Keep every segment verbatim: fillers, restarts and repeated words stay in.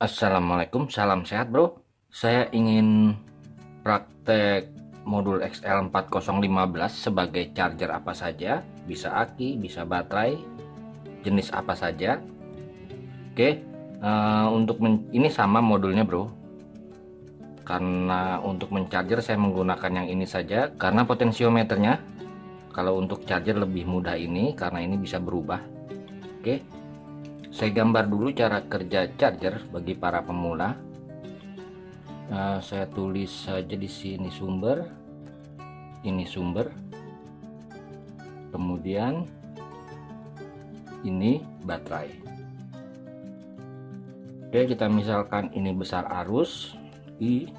Assalamualaikum, salam sehat bro. Saya ingin praktek modul X L empat nol lima belas sebagai charger apa saja, bisa aki, bisa baterai, jenis apa saja. Oke, uh, untuk ini sama modulnya bro. Karena untuk mencharger saya menggunakan yang ini saja, karena potensiometernya kalau untuk charger lebih mudah ini, karena ini bisa berubah. Oke, saya gambar dulu cara kerja charger bagi para pemula. Nah, saya tulis saja di sini sumber, ini sumber, kemudian ini baterai. Oke, kita misalkan ini besar arus I.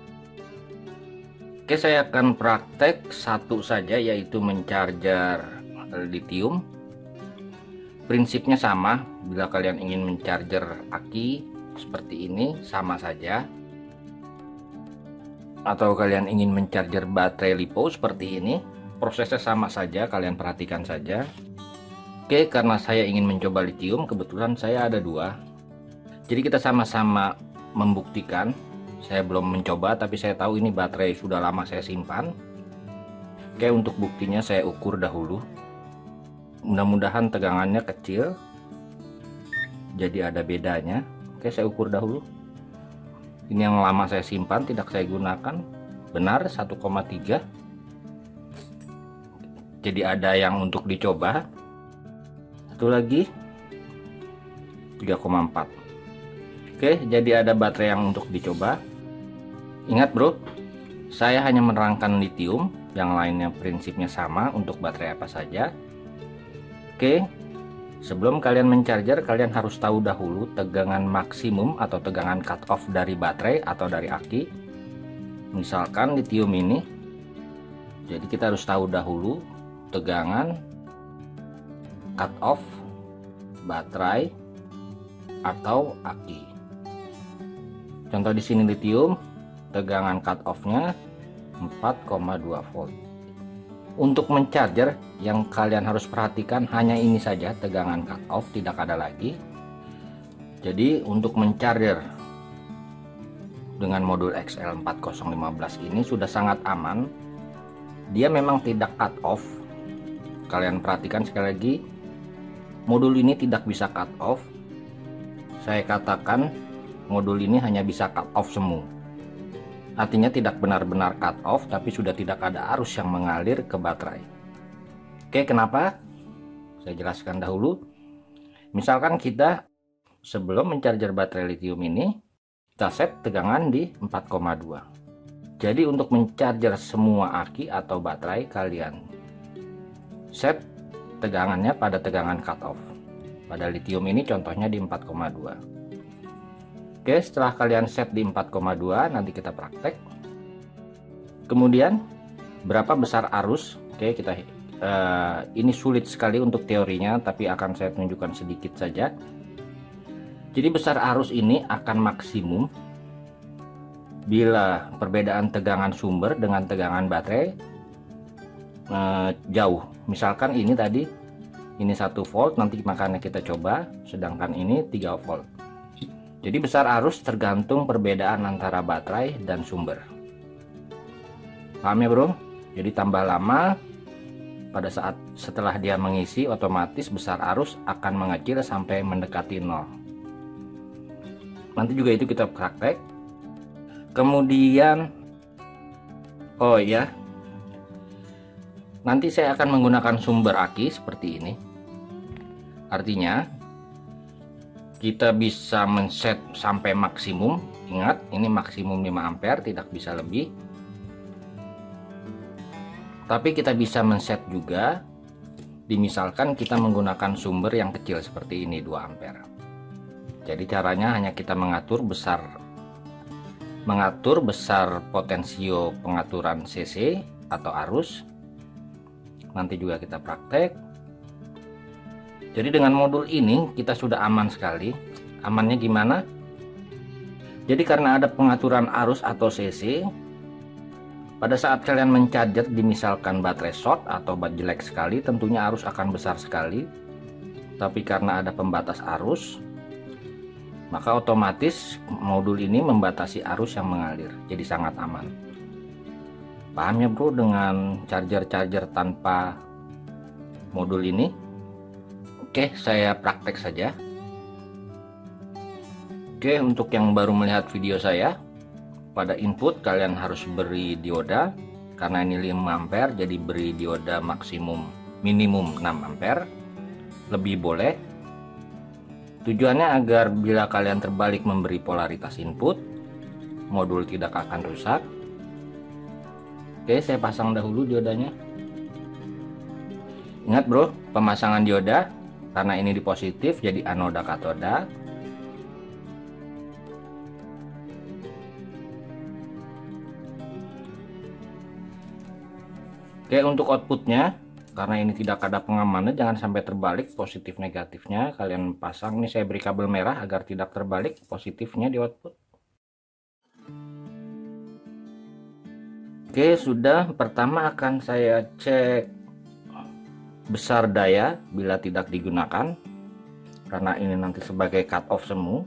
Oke, saya akan praktek satu saja, yaitu mencharger lithium. Prinsipnya sama, bila kalian ingin mencharger aki seperti ini sama saja, atau kalian ingin mencharger baterai lipo seperti ini, prosesnya sama saja, kalian perhatikan saja. Oke, karena saya ingin mencoba lithium, kebetulan saya ada dua, jadi kita sama-sama membuktikan. Saya belum mencoba, tapi saya tahu ini baterai sudah lama saya simpan. Oke, untuk buktinya saya ukur dahulu. Mudah-mudahan tegangannya kecil, jadi ada bedanya. Oke, saya ukur dahulu. Ini yang lama saya simpan, tidak saya gunakan. Benar, satu koma tiga. Jadi ada yang untuk dicoba. Satu lagi tiga koma empat. Oke, jadi ada baterai yang untuk dicoba. Ingat bro, saya hanya menerangkan lithium, yang lainnya prinsipnya sama untuk baterai apa saja. Oke, sebelum kalian mencharger, kalian harus tahu dahulu tegangan maksimum atau tegangan cut off dari baterai atau dari aki. Misalkan lithium ini, jadi kita harus tahu dahulu tegangan cut off baterai atau aki. Contoh di sini lithium, tegangan cut off-nya empat koma dua volt. Untuk mencharger, yang kalian harus perhatikan hanya ini saja, tegangan cut off, tidak ada lagi. Jadi untuk mencharger dengan modul X L empat nol lima belas ini sudah sangat aman. Dia memang tidak cut off. Kalian perhatikan sekali lagi, modul ini tidak bisa cut off. Saya katakan modul ini hanya bisa cut off semu. Artinya tidak benar-benar cut off, tapi sudah tidak ada arus yang mengalir ke baterai. Oke, kenapa? Saya jelaskan dahulu. Misalkan kita sebelum mencharger baterai lithium ini, kita set tegangan di empat koma dua. Jadi untuk mencharger semua aki atau baterai, kalian set tegangannya pada tegangan cut off. Pada lithium ini contohnya di empat koma dua. Oke, setelah kalian set di empat koma dua, nanti kita praktek. Kemudian berapa besar arus? Oke, kita uh, ini sulit sekali untuk teorinya, tapi akan saya tunjukkan sedikit saja. Jadi besar arus ini akan maksimum bila perbedaan tegangan sumber dengan tegangan baterai uh, jauh. Misalkan ini tadi ini satu volt, nanti makanya kita coba, sedangkan ini tiga volt. Jadi besar arus tergantung perbedaan antara baterai dan sumber. Paham ya bro? Jadi tambah lama, pada saat setelah dia mengisi, otomatis besar arus akan mengecil sampai mendekati nol. Nanti juga itu kita praktek. Kemudian, oh ya, nanti saya akan menggunakan sumber aki seperti ini. Artinya kita bisa men-set sampai maksimum. Ingat, ini maksimum lima ampere, tidak bisa lebih. Tapi kita bisa men-set juga, dimisalkan kita menggunakan sumber yang kecil seperti ini, dua ampere. Jadi caranya hanya kita mengatur besar mengatur besar potensio pengaturan C C atau arus. Nanti juga kita praktek. Jadi dengan modul ini kita sudah aman sekali. Amannya gimana? Jadi karena ada pengaturan arus atau C C, pada saat kalian mencharger, dimisalkan baterai short atau jelek sekali, tentunya arus akan besar sekali. Tapi karena ada pembatas arus, maka otomatis modul ini membatasi arus yang mengalir, jadi sangat aman. Paham ya bro dengan charger-charger tanpa modul ini? Oke, saya praktek saja. Oke, untuk yang baru melihat video saya, pada input kalian harus beri dioda. Karena ini lima ampere, jadi beri dioda maksimum minimum enam ampere. Lebih boleh. Tujuannya agar bila kalian terbalik memberi polaritas input, modul tidak akan rusak. Oke, saya pasang dahulu diodanya. Ingat bro, pemasangan dioda karena ini di positif jadi anoda katoda. Oke, untuk outputnya, karena ini tidak ada pengamannya, jangan sampai terbalik positif negatifnya. Kalian pasang, ini saya beri kabel merah agar tidak terbalik positifnya di output. Oke, sudah. Pertama akan saya cek besar daya bila tidak digunakan, karena ini nanti sebagai cut off semu.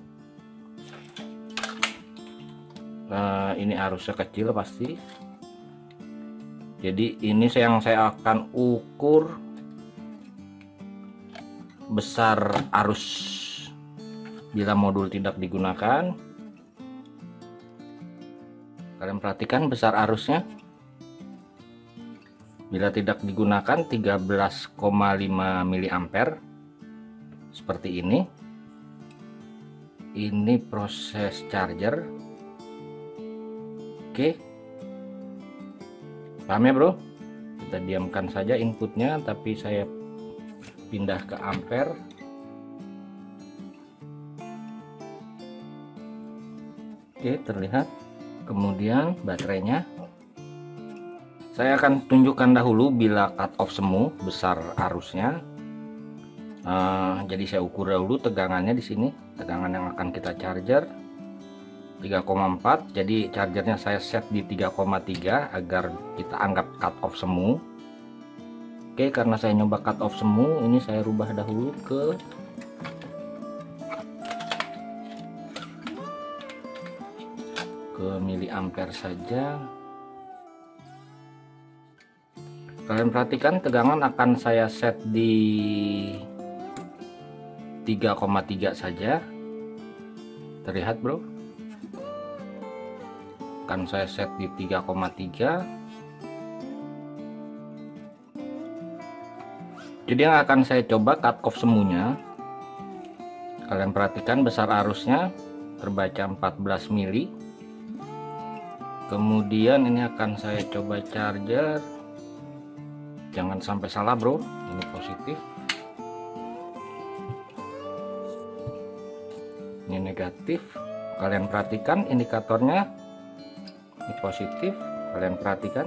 Nah, ini arusnya kecil pasti. Jadi ini yang saya akan ukur besar arus bila modul tidak digunakan. Kalian perhatikan besar arusnya. Bila tidak digunakan tiga belas koma lima miliampere seperti ini. Ini proses charger. Oke. Paham ya bro? Kita diamkan saja inputnya, tapi saya pindah ke ampere. Oke, terlihat. Kemudian baterainya saya akan tunjukkan dahulu bila cut off semu besar arusnya. Uh, jadi saya ukur dahulu tegangannya di sini, tegangan yang akan kita charger tiga koma empat. Jadi chargernya saya set di tiga koma tiga agar kita anggap cut off semu. Oke, karena saya nyoba cut off semu, ini saya rubah dahulu ke ke miliampere saja. Kalian perhatikan tegangan akan saya set di tiga koma tiga saja. Terlihat bro? Akan saya set di tiga koma tiga. Jadi yang akan saya coba cut off semuanya. Kalian perhatikan besar arusnya terbaca empat belas mili. Kemudian ini akan saya coba charger. Jangan sampai salah bro, ini positif, ini negatif. Kalian perhatikan indikatornya, ini positif, kalian perhatikan,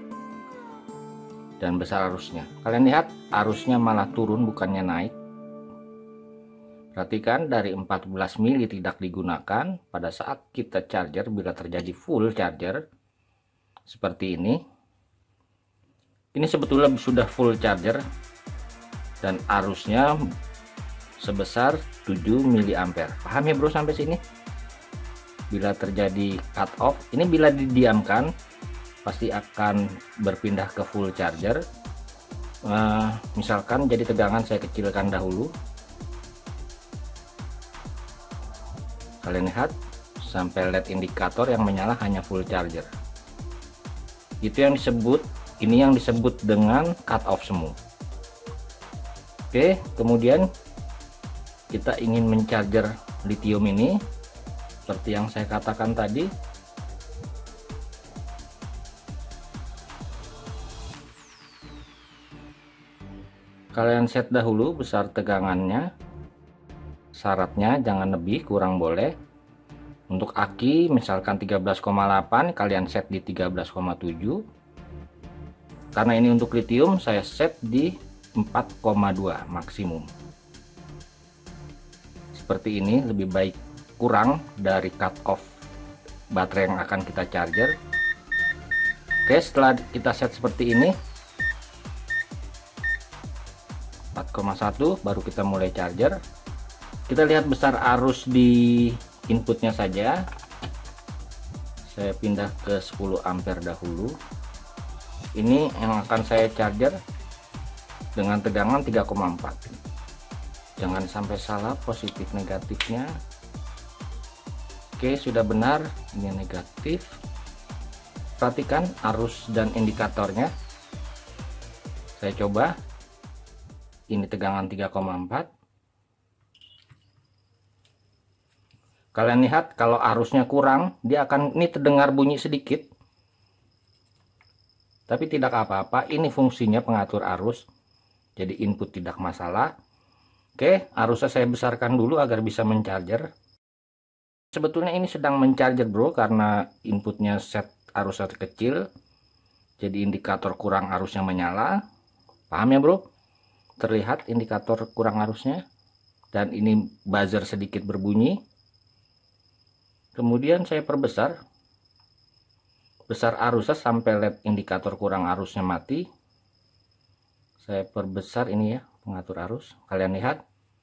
dan besar arusnya. Kalian lihat arusnya malah turun bukannya naik. Perhatikan dari empat belas mili tidak digunakan pada saat kita charger, bila terjadi full charger seperti ini. Ini sebetulnya sudah full charger dan arusnya sebesar tujuh miliampere. Paham ya bro sampai sini? Bila terjadi cut off, ini bila didiamkan pasti akan berpindah ke full charger. Nah, misalkan jadi tegangan saya kecilkan dahulu. Kalian lihat sampai L E D indikator yang menyala hanya full charger. Itu yang disebut, ini yang disebut dengan cut off semu. Oke, kemudian kita ingin mencharger lithium ini seperti yang saya katakan tadi. Kalian set dahulu besar tegangannya. Syaratnya jangan lebih, kurang boleh. Untuk aki misalkan tiga belas koma delapan, kalian set di tiga belas koma tujuh. Karena ini untuk lithium saya set di empat koma dua maksimum. Seperti ini, lebih baik kurang dari cut off baterai yang akan kita charger. Oke, setelah kita set seperti ini empat koma satu, baru kita mulai charger. Kita lihat besar arus di inputnya saja. Saya pindah ke sepuluh ampere dahulu. Ini yang akan saya charger dengan tegangan tiga koma empat. Jangan sampai salah positif negatifnya. Oke, sudah benar. Ini negatif. Perhatikan arus dan indikatornya. Saya coba. Ini tegangan tiga koma empat. Kalian lihat kalau arusnya kurang, dia akan ini terdengar bunyi sedikit. Tapi tidak apa-apa, ini fungsinya pengatur arus. Jadi input tidak masalah. Oke, arusnya saya besarkan dulu agar bisa mencharger. Sebetulnya ini sedang mencharger bro, karena inputnya set arusnya kecil. Jadi indikator kurang arusnya menyala. Paham ya bro? Terlihat indikator kurang arusnya. Dan ini buzzer sedikit berbunyi. Kemudian saya perbesar. Besar arusnya sampai L E D indikator kurang arusnya mati. Saya perbesar ini ya, pengatur arus. Kalian lihat.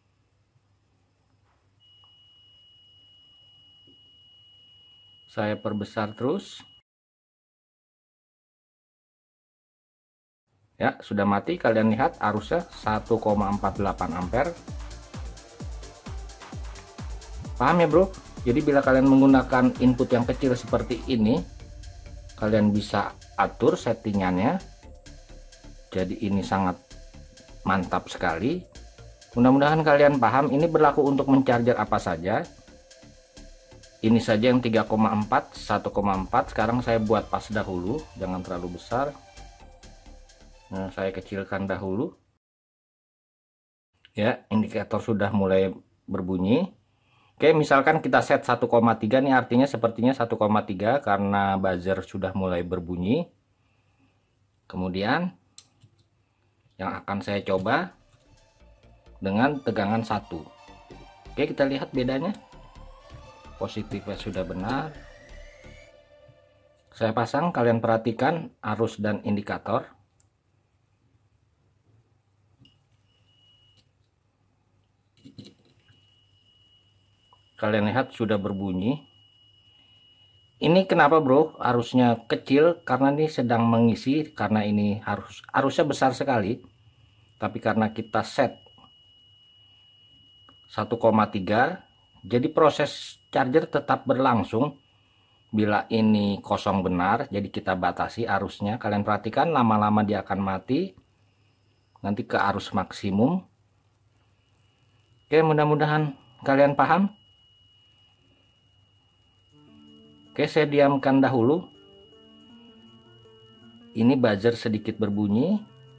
Saya perbesar terus. Ya, sudah mati. Kalian lihat arusnya satu koma empat delapan ampere. Paham ya bro? Jadi bila kalian menggunakan input yang kecil seperti ini, kalian bisa atur settingannya. Jadi ini sangat mantap sekali. Mudah-mudahan kalian paham. Ini berlaku untuk mencharger apa saja. Ini saja yang tiga koma empat, satu koma empat. Sekarang saya buat pas dahulu, jangan terlalu besar. Nah, saya kecilkan dahulu. Ya, indikator sudah mulai berbunyi. Oke, misalkan kita set satu koma tiga nih, artinya sepertinya satu koma tiga karena buzzer sudah mulai berbunyi. Kemudian yang akan saya coba dengan tegangan satu. Oke, kita lihat bedanya. Positifnya sudah benar. Saya pasang, kalian perhatikan arus dan indikator. Kalian lihat sudah berbunyi. Ini kenapa bro arusnya kecil? Karena ini sedang mengisi, karena ini harus arusnya besar sekali. Tapi karena kita set satu koma tiga, jadi proses charger tetap berlangsung. Bila ini kosong benar, jadi kita batasi arusnya. Kalian perhatikan lama-lama dia akan mati. Nanti ke arus maksimum. Oke, mudah-mudahan kalian paham. Oke, saya diamkan dahulu. Ini buzzer sedikit berbunyi.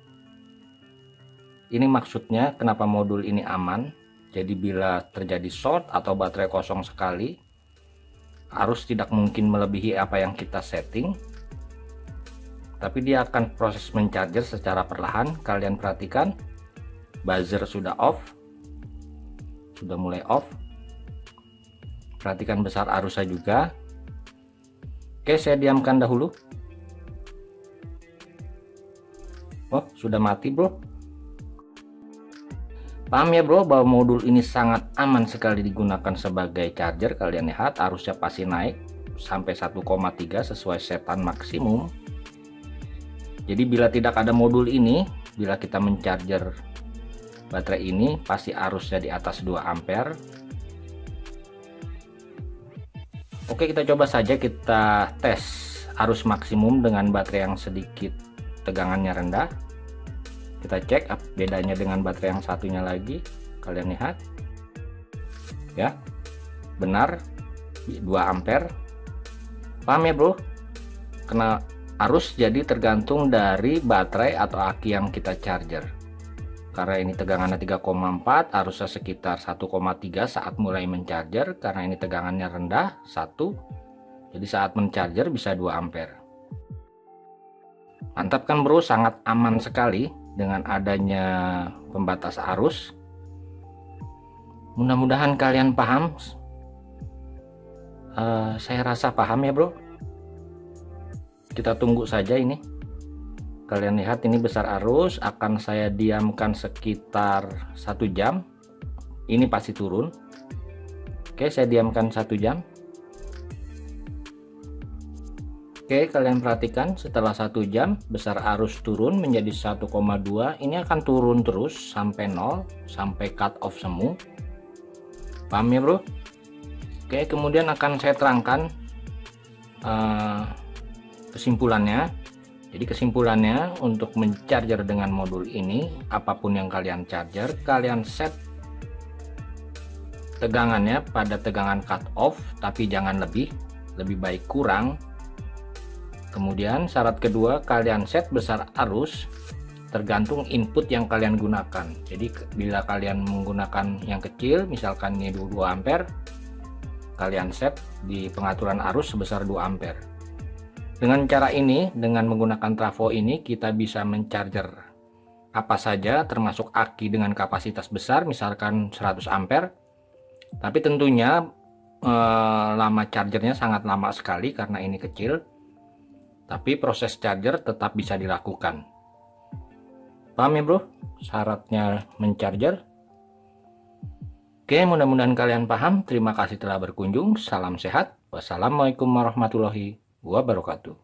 Ini maksudnya kenapa modul ini aman. Jadi bila terjadi short atau baterai kosong sekali, arus tidak mungkin melebihi apa yang kita setting. Tapi dia akan proses mencharger secara perlahan. Kalian perhatikan, buzzer sudah off. Sudah mulai off. Perhatikan besar arusnya juga. Oke, saya diamkan dahulu. Oh, sudah mati bro. Paham ya bro bahwa modul ini sangat aman sekali digunakan sebagai charger. Kalian lihat arusnya pasti naik sampai satu koma tiga sesuai setan maksimum. Jadi bila tidak ada modul ini, bila kita mencharger baterai ini, pasti arusnya di atas dua ampere. Oke, kita coba saja kita tes arus maksimum dengan baterai yang sedikit tegangannya rendah. Kita cek bedanya dengan baterai yang satunya lagi. Kalian lihat ya, benar dua ampere. Paham ya bro? Kena arus jadi tergantung dari baterai atau aki yang kita charger. Karena ini tegangannya tiga koma empat, arusnya sekitar satu koma tiga saat mulai mencharger. Karena ini tegangannya rendah, satu. Jadi saat mencharger bisa dua ampere. Mantap kan bro, sangat aman sekali dengan adanya pembatas arus. Mudah-mudahan kalian paham. Uh, saya rasa paham ya bro. Kita tunggu saja ini. Kalian lihat ini besar arus, akan saya diamkan sekitar satu jam. ini pasti turun. Oke, saya diamkan satu jam. Oke, kalian perhatikan setelah satu jam besar arus turun menjadi satu koma dua. Ini akan turun terus sampai nol, sampai cut off semu. Paham ya bro? Oke, kemudian akan saya terangkan uh, kesimpulannya. Jadi kesimpulannya, untuk mencharger dengan modul ini, apapun yang kalian charger, kalian set tegangannya pada tegangan cut off, tapi jangan lebih, lebih baik kurang. Kemudian syarat kedua, kalian set besar arus tergantung input yang kalian gunakan. Jadi bila kalian menggunakan yang kecil, misalkan ini dua ampere, kalian set di pengaturan arus sebesar dua ampere. Dengan cara ini, dengan menggunakan trafo ini, kita bisa mencharger apa saja termasuk aki dengan kapasitas besar, misalkan seratus ampere. Tapi tentunya eh, lama chargernya sangat lama sekali karena ini kecil. Tapi proses charger tetap bisa dilakukan. Paham ya bro? Syaratnya mencharger. Oke, mudah-mudahan kalian paham. Terima kasih telah berkunjung. Salam sehat. Wassalamualaikum warahmatullahi wabarakatuh.